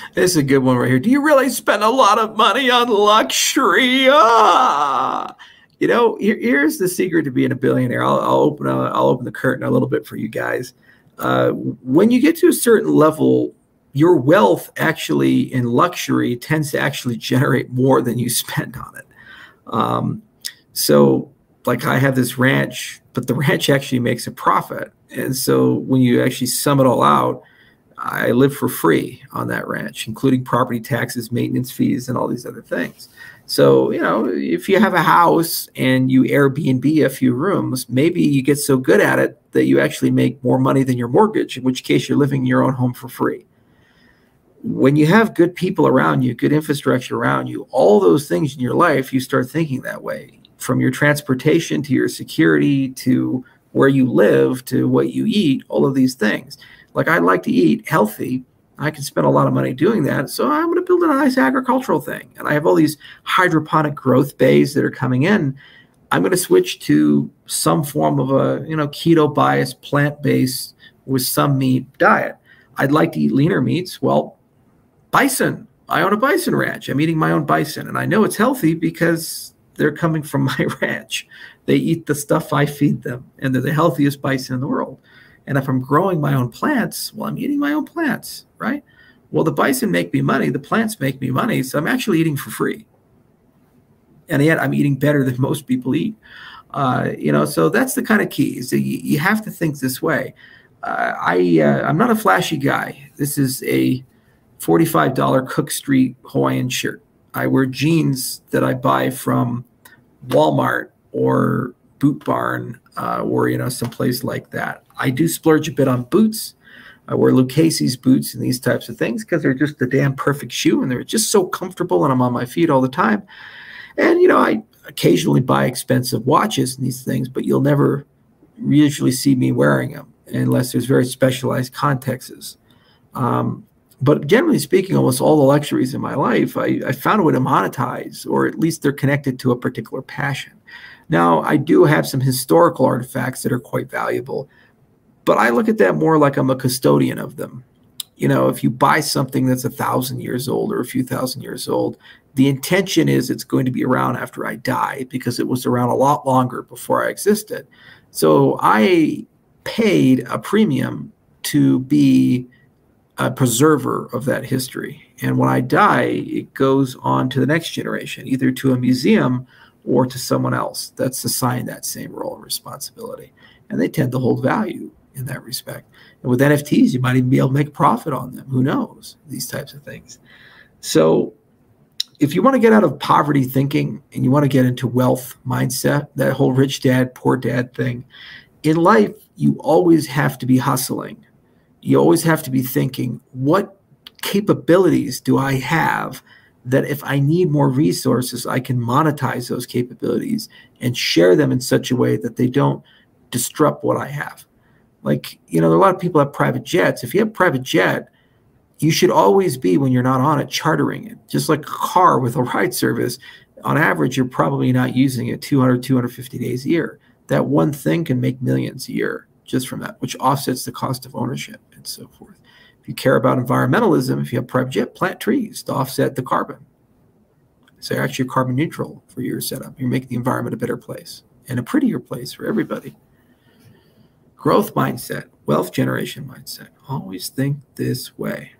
This is a good one right here. Do you really spend a lot of money on luxury? Here's the secret to being a billionaire. I'll open the curtain a little bit for you guys. When you get to a certain level, your wealth actually in luxury tends to actually generate more than you spend on it. So like I have this ranch, but the ranch actually makes a profit. And so when you actually sum it all out, I live for free on that ranch, including property taxes, maintenance fees, and all these other things. So, if you have a house and you Airbnb a few rooms, maybe you get so good at it that you actually make more money than your mortgage, in which case you're living in your own home for free. When you have good people around you, good infrastructure around you, all those things in your life, you start thinking that way. From your transportation to your security to where you live to what you eat, all of these things. Like I like to eat healthy. I can spend a lot of money doing that. So I'm going to build a nice agricultural thing. And I have all these hydroponic growth bays that are coming in. I'm going to switch to some form of a, keto biased, plant-based with some meat diet. I'd like to eat leaner meats. Well, bison. I own a bison ranch. I'm eating my own bison. And I know it's healthy because they're coming from my ranch. They eat the stuff I feed them. And they're the healthiest bison in the world. And if I'm growing my own plants, well, I'm eating my own plants, right? Well, the bison make me money. The plants make me money. So I'm actually eating for free. And yet I'm eating better than most people eat. So that's the kind of key. So you have to think this way. I'm not a flashy guy. This is a $45 Cook Street Hawaiian shirt. I wear jeans that I buy from Walmart or Boot Barn or someplace like that. I do splurge a bit on boots. I wear Lucchese's boots and these types of things because they're just the damn perfect shoe and they're just so comfortable and I'm on my feet all the time. And I occasionally buy expensive watches and these things, but you'll never usually see me wearing them unless there's very specialized contexts. But generally speaking, almost all the luxuries in my life, I found a way to monetize, or at least they're connected to a particular passion. Now, I do have some historical artifacts that are quite valuable, but I look at that more like I'm a custodian of them. If you buy something that's 1,000 years old or a few thousand years old, the intention is it's going to be around after I die because it was around a lot longer before I existed. So I paid a premium to be a preserver of that history. And when I die, it goes on to the next generation, either to a museum or to someone else that's assigned that same role and responsibility. And they tend to hold value in that respect. And with NFTs, you might even be able to make a profit on them. Who knows? These types of things. So if you want to get out of poverty thinking and you want to get into wealth mindset, that whole rich dad, poor dad thing, in life, you always have to be hustling. You always have to be thinking, what capabilities do I have that if I need more resources, I can monetize those capabilities and share them in such a way that they don't disrupt what I have. Like, there are a lot of people have private jets. If you have a private jet, you should always be, when you're not on it, chartering it. Just like a car with a ride service, on average, you're probably not using it 200, 250 days a year. That one thing can make millions a year just from that, which offsets the cost of ownership and so forth. If you care about environmentalism, if you have private jet, plant trees to offset the carbon. So you're actually carbon neutral for your setup. You're making the environment a better place and a prettier place for everybody. Growth mindset, wealth generation mindset. Always think this way.